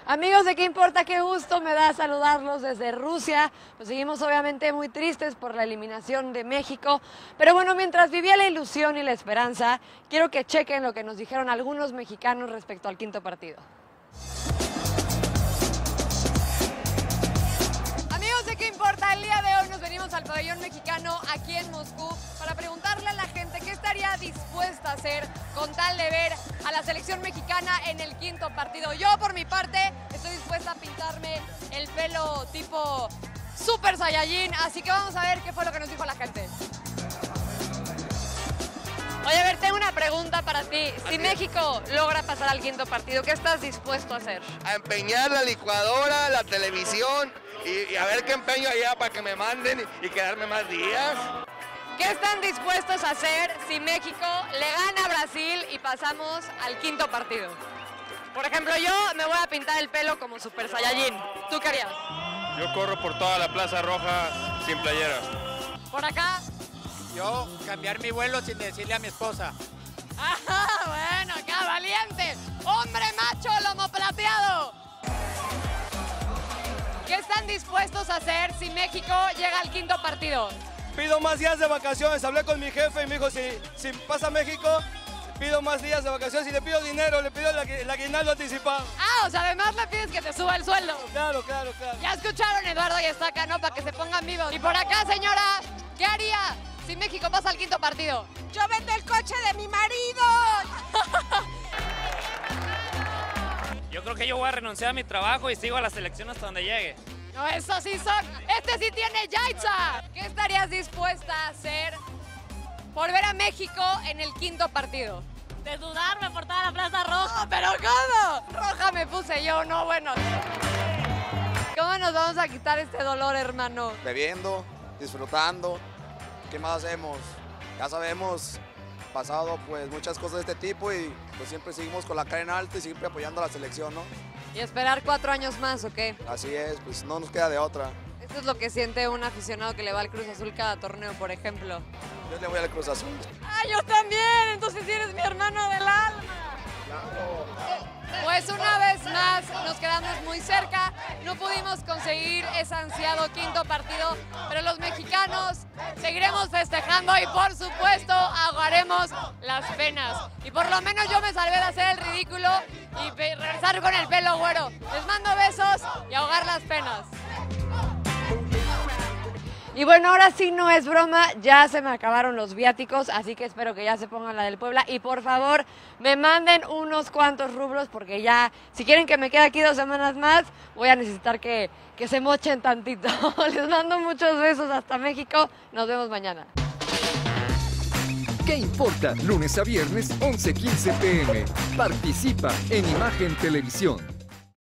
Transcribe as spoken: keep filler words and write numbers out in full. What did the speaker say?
Amigos de ¿Qué importa? Qué gusto me da saludarlos desde Rusia. Pues seguimos obviamente muy tristes por la eliminación de México. Pero bueno, mientras vivía la ilusión y la esperanza, quiero que chequen lo que nos dijeron algunos mexicanos respecto al quinto partido. Amigos de ¿Qué importa? El día de hoy nos venimos al pabellón mexicano aquí en Moscú para preguntarle a la gente qué estaría dispuesta a hacer con tal de ver a la selección mexicana en el quinto partido. Yo, por mi parte, estoy dispuesta a pintarme el pelo tipo Super Saiyajin, así que vamos a ver qué fue lo que nos dijo la gente. Oye, a ver, tengo una pregunta para ti. Si México logra pasar al quinto partido, ¿qué estás dispuesto a hacer? A empeñar la licuadora, la televisión y, y a ver qué empeño allá para que me manden y, y quedarme más días. ¿Qué están dispuestos a hacer si México le gana a Brasil y pasamos al quinto partido? Por ejemplo, yo me voy a pintar el pelo como Super Saiyajin. ¿Tú qué harías? Yo corro por toda la Plaza Roja sin playera. ¿Por acá? Yo cambiar mi vuelo sin decirle a mi esposa. ¡Ajá! Bueno, acá valiente. ¡Hombre macho, lomo plateado! ¿Qué están dispuestos a hacer si México llega al quinto partido? Pido más días de vacaciones. Hablé con mi jefe y me dijo, si, si pasa México, pido más días de vacaciones. Y le pido dinero, le pido el, el aguinaldo anticipado. Ah, o sea, además le pides que te suba el sueldo. Claro, claro, claro. Ya escucharon, Eduardo y Estaca, ¿no? Para que se pongan vivos. Y por acá, señora, ¿qué haría si México pasa al quinto partido? Yo vendo el coche de mi marido. Yo creo que yo voy a renunciar a mi trabajo y sigo a la selección hasta donde llegue. No, eso sí son. Este sí tiene Yaitza. ¿Qué estarías dispuesta a hacer por ver a México en el quinto partido? Desnudarme por toda la Plaza Roja. No, pero ¿cómo? Roja me puse yo, no, bueno. ¿Cómo nos vamos a quitar este dolor, hermano? Bebiendo, disfrutando. ¿Qué más hacemos? Ya sabemos, pasado pues muchas cosas de este tipo y pues siempre seguimos con la cara en alto y siempre apoyando a la selección, ¿no? ¿Y esperar cuatro años más o qué? Así es, pues no nos queda de otra. Esto es lo que siente un aficionado que le va al Cruz Azul cada torneo, por ejemplo. Yo le voy al Cruz Azul. ¡Ah, yo también! Entonces eres mi hermano del alma. Pues una vez más nos quedamos muy cerca, no pudimos conseguir ese ansiado quinto partido, pero los mexicanos seguiremos festejando y por supuesto ahogaremos las penas. Y por lo menos yo me salvé de hacer el ridículo y regresar con el pelo güero. Les mando besos y ahogar las penas. Y bueno, ahora sí no es broma, ya se me acabaron los viáticos, así que espero que ya se pongan la del Puebla. Y por favor, me manden unos cuantos rublos, porque ya, si quieren que me quede aquí dos semanas más, voy a necesitar que, que se mochen tantito. Les mando muchos besos hasta México, nos vemos mañana. ¿Qué importa? Lunes a viernes, once quince p m Participa en Imagen Televisión.